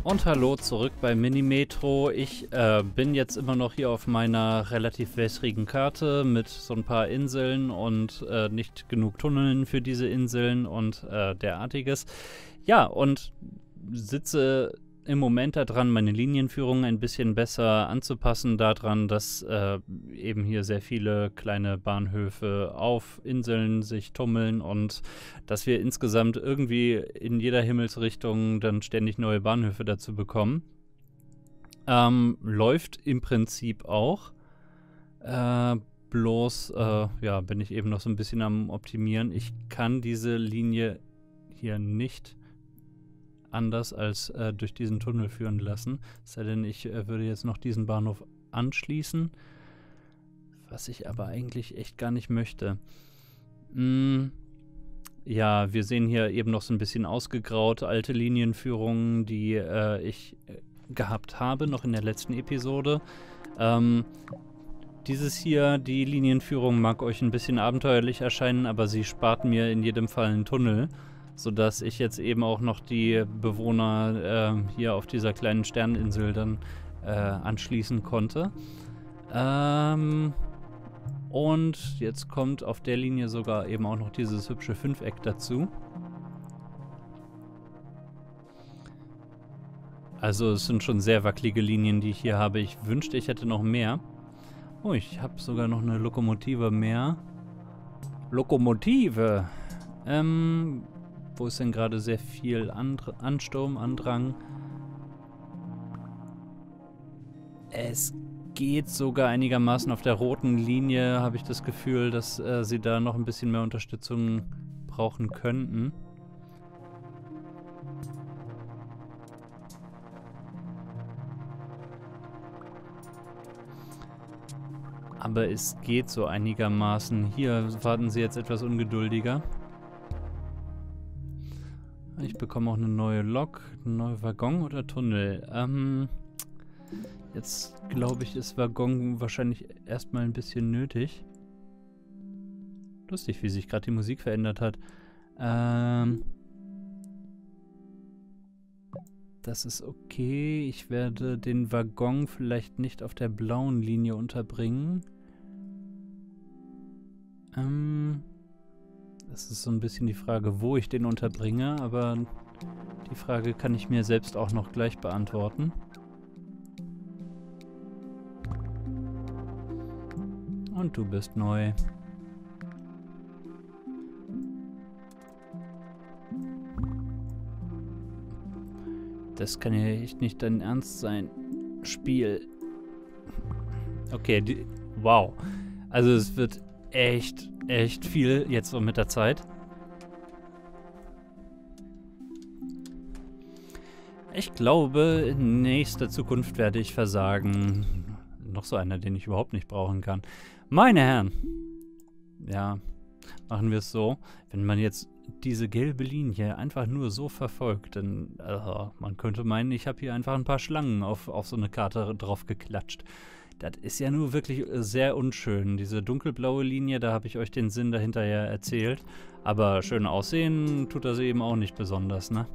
Und hallo zurück bei Minimetro. Ich bin jetzt immer noch hier auf meiner relativ wässrigen Karte mit so ein paar Inseln und nicht genug Tunneln für diese Inseln und derartiges. Ja, und sitze im Moment daran, meine Linienführung ein bisschen besser anzupassen, daran, dass eben hier sehr viele kleine Bahnhöfe auf Inseln sich tummeln und dass wir insgesamt irgendwie in jeder Himmelsrichtung dann ständig neue Bahnhöfe dazu bekommen. Läuft im Prinzip auch. Bloß, ja, bin ich eben noch so ein bisschen am Optimieren. Ich kann diese Linie hier nicht anders als durch diesen Tunnel führen lassen. Es sei denn, ich würde jetzt noch diesen Bahnhof anschließen, was ich aber eigentlich echt gar nicht möchte. Ja, wir sehen hier eben noch so ein bisschen ausgegraut alte Linienführungen, die ich gehabt habe, noch in der letzten Episode. Dieses hier, die Linienführung, mag euch ein bisschen abenteuerlich erscheinen, aber sie spart mir in jedem Fall einen Tunnel, sodass ich jetzt eben auch noch die Bewohner hier auf dieser kleinen Sterninsel dann anschließen konnte. Und jetzt kommt auf der Linie sogar eben auch noch dieses hübsche Fünfeck dazu. Also es sind schon sehr wackelige Linien, die ich hier habe. Ich wünschte, ich hätte noch mehr. Oh, ich habe sogar noch eine Lokomotive mehr. Lokomotive! Wo ist denn gerade sehr viel Ansturm, Andrang? Es geht sogar einigermaßen auf der roten Linie, habe ich das Gefühl, dass sie da noch ein bisschen mehr Unterstützung brauchen könnten. Aber es geht so einigermaßen. Hier warten sie jetzt etwas ungeduldiger. Ich bekomme auch eine neue Lok, einen neuen Waggon oder Tunnel. Jetzt glaube ich, ist Waggon wahrscheinlich erstmal ein bisschen nötig. Lustig, wie sich gerade die Musik verändert hat. Das ist okay. Ich werde den Waggon vielleicht nicht auf der blauen Linie unterbringen. Das ist so ein bisschen die Frage, wo ich den unterbringe, aber die Frage kann ich mir selbst auch noch gleich beantworten. Und du bist neu. Das kann ja echt nicht dein Ernst sein. Spiel. Okay, wow. Also es wird echt viel jetzt so mit der Zeit. Ich glaube, in nächster Zukunft werde ich versagen. Noch so einer, den ich überhaupt nicht brauchen kann. Meine Herren. Ja, machen wir es so. Wenn man jetzt diese gelbe Linie einfach nur so verfolgt, dann man könnte meinen, ich habe hier einfach ein paar Schlangen auf so eine Karte drauf geklatscht. Das ist ja nur wirklich sehr unschön. Diese dunkelblaue Linie, da habe ich euch den Sinn dahinter ja erzählt. Aber schön aussehen tut das eben auch nicht besonders, ne?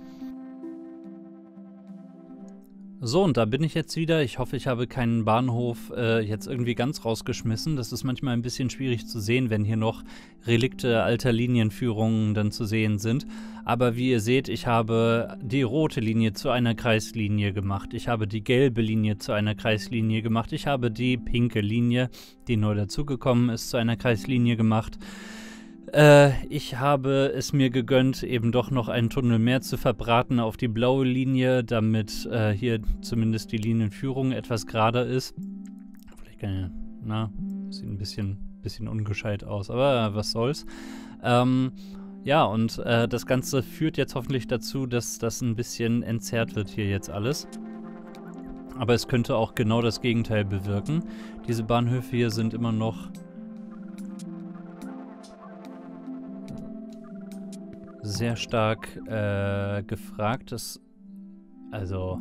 So, und da bin ich jetzt wieder. Ich hoffe, ich habe keinen Bahnhof jetzt irgendwie ganz rausgeschmissen. Das ist manchmal ein bisschen schwierig zu sehen, wenn hier noch Relikte alter Linienführungen dann zu sehen sind. Aber wie ihr seht, ich habe die rote Linie zu einer Kreislinie gemacht. Ich habe die gelbe Linie zu einer Kreislinie gemacht. Ich habe die pinke Linie, die neu dazugekommen ist, zu einer Kreislinie gemacht. Ich habe es mir gegönnt, eben doch noch einen Tunnel mehr zu verbraten auf die blaue Linie, damit hier zumindest die Linienführung etwas gerader ist. Vielleicht kann sieht ein bisschen ungescheit aus, aber was soll's. Ja, und das Ganze führt jetzt hoffentlich dazu, dass das ein bisschen entzerrt wird hier jetzt alles. Aber es könnte auch genau das Gegenteil bewirken. Diese Bahnhöfe hier sind immer noch sehr stark gefragt. Also,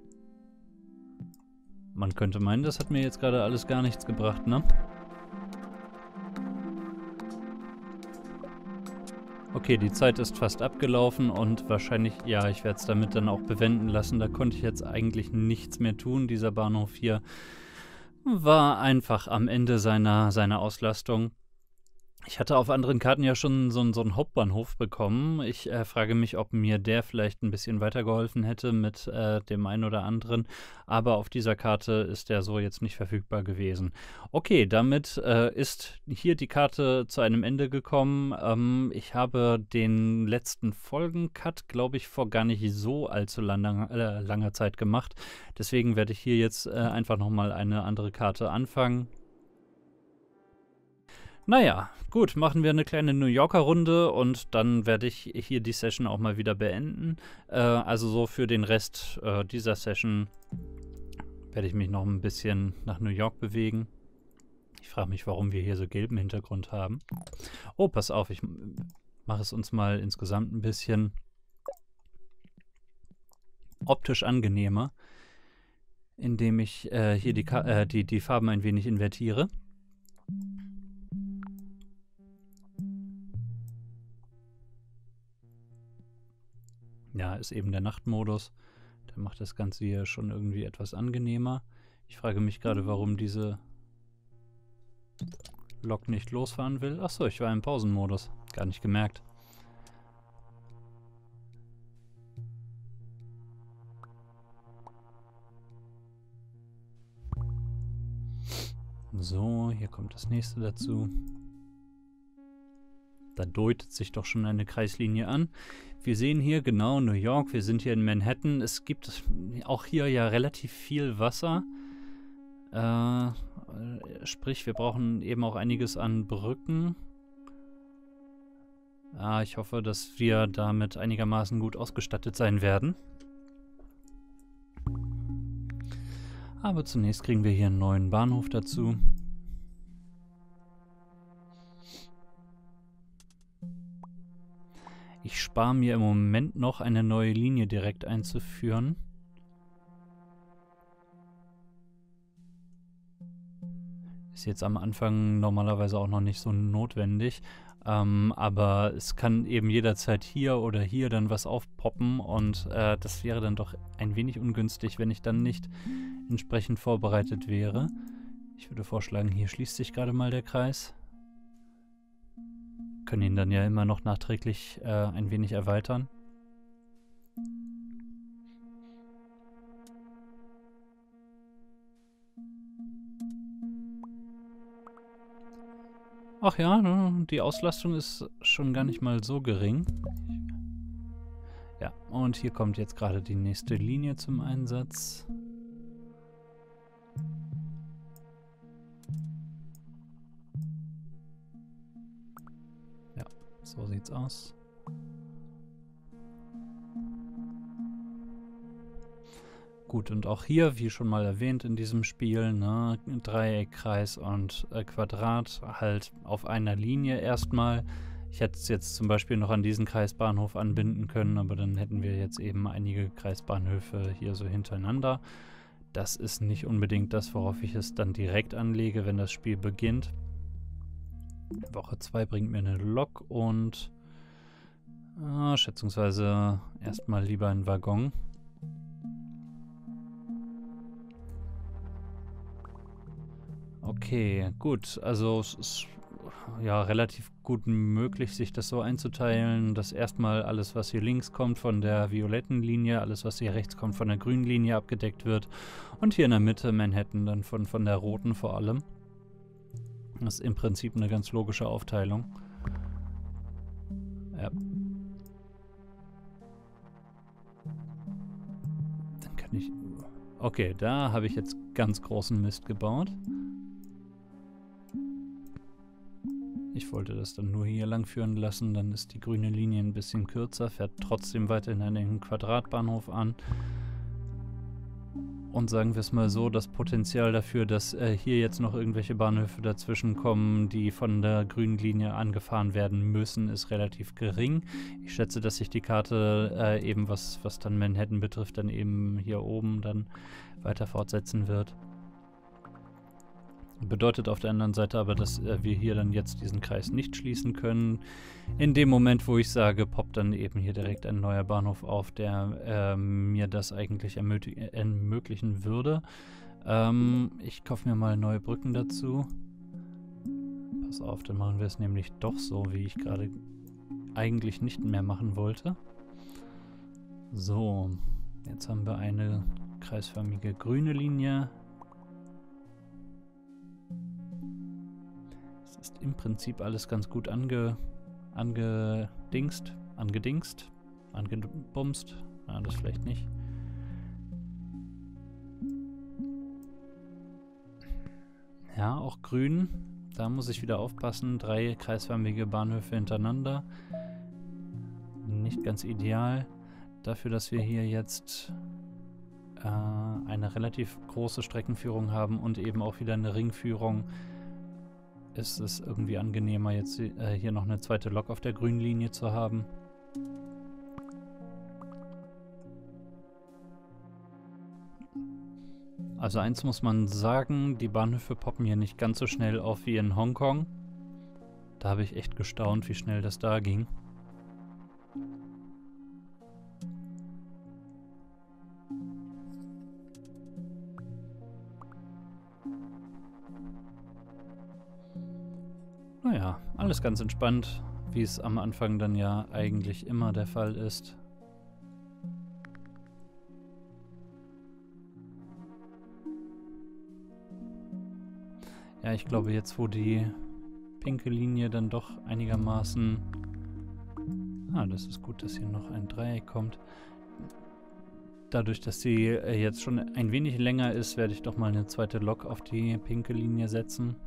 man könnte meinen, das hat mir jetzt gerade alles gar nichts gebracht, ne? Okay, die Zeit ist fast abgelaufen und wahrscheinlich, ja, ich werde es damit dann auch bewenden lassen. Da konnte ich jetzt eigentlich nichts mehr tun. Dieser Bahnhof hier war einfach am Ende seiner Auslastung. Ich hatte auf anderen Karten ja schon so einen Hauptbahnhof bekommen. Ich frage mich, ob mir der vielleicht ein bisschen weitergeholfen hätte mit dem einen oder anderen. Aber auf dieser Karte ist der so jetzt nicht verfügbar gewesen. Okay, damit ist hier die Karte zu einem Ende gekommen. Ich habe den letzten Folgen-Cut, glaube ich, vor gar nicht so allzu langer Zeit gemacht. Deswegen werde ich hier jetzt einfach nochmal eine andere Karte anfangen. Naja, gut, machen wir eine kleine New Yorker Runde und dann werde ich hier die Session auch mal wieder beenden. Also so für den Rest dieser Session werde ich mich noch ein bisschen nach New York bewegen. Ich frage mich, warum wir hier so gelben Hintergrund haben. Oh, pass auf, ich mache es uns mal insgesamt ein bisschen optisch angenehmer, indem ich hier die Farben ein wenig invertiere. Ja, ist eben der Nachtmodus. Der macht das Ganze hier schon irgendwie etwas angenehmer. Ich frage mich gerade, warum diese Lok nicht losfahren will. Achso, ich war im Pausenmodus. Gar nicht gemerkt. So, hier kommt das nächste dazu. Da deutet sich doch schon eine Kreislinie an. Wir sehen hier genau New York, wir sind hier in Manhattan. Es gibt auch hier ja relativ viel Wasser. Sprich, wir brauchen eben auch einiges an Brücken. Ich hoffe, dass wir damit einigermaßen gut ausgestattet sein werden. Aber zunächst kriegen wir hier einen neuen Bahnhof dazu. Ich spare mir im Moment noch, eine neue Linie direkt einzuführen. Ist jetzt am Anfang normalerweise auch noch nicht so notwendig. Aber es kann eben jederzeit hier oder hier dann was aufpoppen und das wäre dann doch ein wenig ungünstig, wenn ich dann nicht entsprechend vorbereitet wäre. Ich würde vorschlagen, hier schließt sich gerade mal der Kreis. Können ihn dann ja immer noch nachträglich ein wenig erweitern. Ach ja, die Auslastung ist schon gar nicht mal so gering. Ja, und hier kommt jetzt gerade die nächste Linie zum Einsatz. Ja, so sieht's aus. Gut, und auch hier, wie schon mal erwähnt in diesem Spiel, ne, Dreieck, Kreis und Quadrat halt auf einer Linie erstmal. Ich hätte es jetzt zum Beispiel noch an diesen Kreisbahnhof anbinden können, aber dann hätten wir jetzt eben einige Kreisbahnhöfe hier so hintereinander. Das ist nicht unbedingt das, worauf ich es dann direkt anlege, wenn das Spiel beginnt. Woche 2 bringt mir eine Lok und schätzungsweise erstmal lieber einen Waggon. Okay, gut. Also es ist ja relativ gut möglich, sich das so einzuteilen, dass erstmal alles, was hier links kommt, von der violetten Linie, alles, was hier rechts kommt, von der grünen Linie abgedeckt wird. Und hier in der Mitte Manhattan dann von der roten vor allem. Das ist im Prinzip eine ganz logische Aufteilung. Ja. Dann kann ich... Okay, da habe ich jetzt ganz großen Mist gebaut. Ich wollte das dann nur hier lang führen lassen, dann ist die grüne Linie ein bisschen kürzer, fährt trotzdem weiterhin an den Quadratbahnhof an. Und sagen wir es mal so, das Potenzial dafür, dass hier jetzt noch irgendwelche Bahnhöfe dazwischen kommen, die von der grünen Linie angefahren werden müssen, ist relativ gering. Ich schätze, dass sich die Karte eben, was dann Manhattan betrifft, dann eben hier oben dann weiter fortsetzen wird. Bedeutet auf der anderen Seite aber, dass wir hier dann jetzt diesen Kreis nicht schließen können. In dem Moment, wo ich sage, poppt dann eben hier direkt ein neuer Bahnhof auf, der mir das eigentlich ermöglichen würde. Ich kaufe mir mal neue Brücken dazu. Pass auf, dann machen wir es nämlich doch so, wie ich gerade eigentlich nicht mehr machen wollte. So, jetzt haben wir eine kreisförmige grüne Linie. Es ist im Prinzip alles ganz gut angebumst. Ah, das vielleicht nicht. Ja, auch grün. Da muss ich wieder aufpassen. 3 kreisförmige Bahnhöfe hintereinander. Nicht ganz ideal. Dafür, dass wir hier jetzt eine relativ große Streckenführung haben und eben auch wieder eine Ringführung, ist es irgendwie angenehmer, jetzt hier noch eine zweite Lok auf der grünen Linie zu haben. Also eins muss man sagen, die Bahnhöfe poppen hier nicht ganz so schnell auf wie in Hongkong. Da habe ich echt gestaunt, wie schnell das da ging. Naja, alles ganz entspannt, wie es am Anfang dann ja eigentlich immer der Fall ist. Ja, ich glaube jetzt, wo die pinke Linie dann doch einigermaßen... Ah, das ist gut, dass hier noch ein Dreieck kommt. Dadurch, dass sie jetzt schon ein wenig länger ist, werde ich doch mal eine zweite Lok auf die pinke Linie setzen.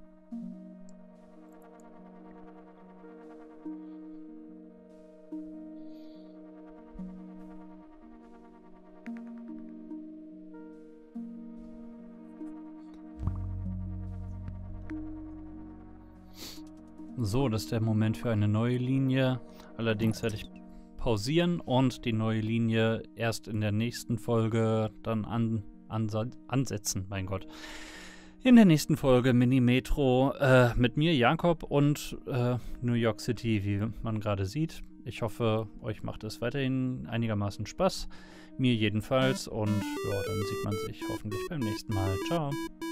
So, das ist der Moment für eine neue Linie. Allerdings werde ich pausieren und die neue Linie erst in der nächsten Folge dann ansetzen. Mein Gott. In der nächsten Folge Mini-Metro mit mir, Jakob, und New York City, wie man gerade sieht. Ich hoffe, euch macht es weiterhin einigermaßen Spaß. Mir jedenfalls. Und ja, dann sieht man sich hoffentlich beim nächsten Mal. Ciao.